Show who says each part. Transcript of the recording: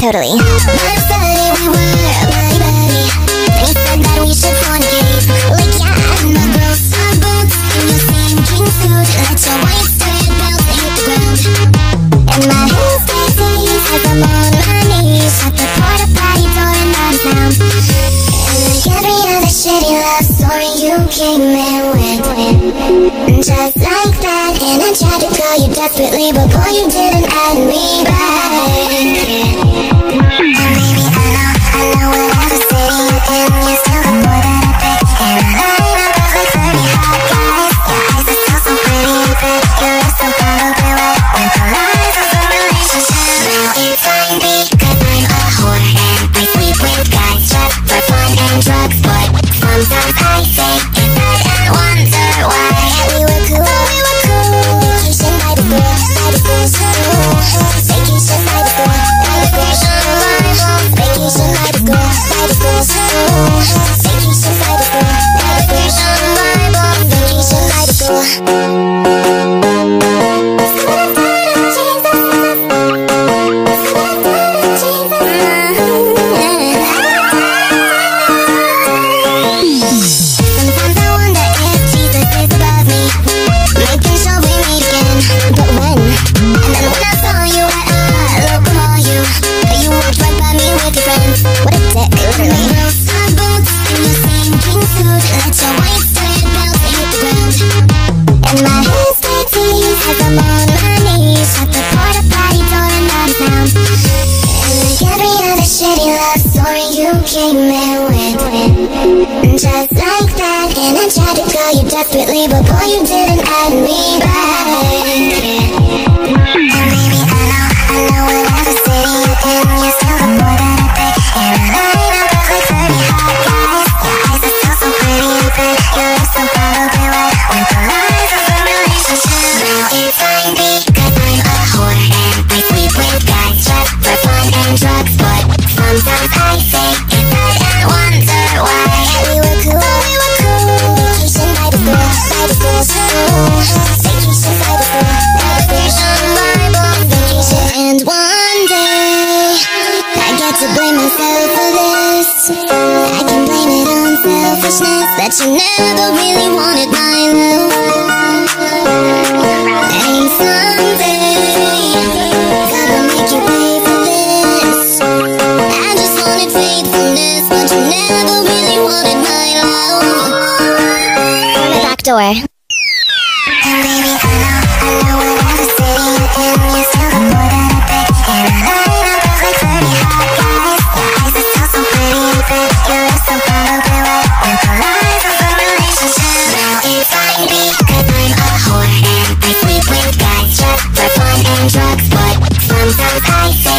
Speaker 1: totally.
Speaker 2: We were buddy-buddy. He said that we should fornicate. Like, yeah, my girls are boots in your same king suit. Let your white straight belt hit the ground. And my heels stay teased as I'm on my knees. Shut the porta potty door and not a sound. And like every other shitty love story you came in with. Just like that. And I tried to call you desperately, but boy, you didn't add me back. Drugs, but sometimes I say inside and wonder why. We were cool, vacation by the pool, vacation by the pool, vacation by the pool, vacation by the pool, vacation by the pool. Just like that, and I tried to call you desperately, but boy, you didn't add me back. And baby, I know whatever city you're in, you're still the boy that I pick. And I know like 30 hot guys. Your eyes are still so pretty and thick. Your lips so probably wet with the lies of a relationship. Now it's fine because I'm a whore and I sleep with guys just for fun and drugs, but sometimes I say inside and wonder why. We were cool, vacation by the pool, vacation by the pool, vacation. And one day I get to blame myself for this. I can blame it on selfishness, that you never really wanted my love. And someday gotta make you pay for this. I just wanted faithfulness, but you never really wanted my love.
Speaker 1: Back door.
Speaker 2: And baby, I know whatever city you're in, you're still the boy that I pick. And I know like 30 hot guys. Your eyes are still so pretty and thick. Your lips so probably wet with the lies of a relationship. Now it's fine because I'm a whore and I sleep with guys just for fun and drugs, but sometimes I say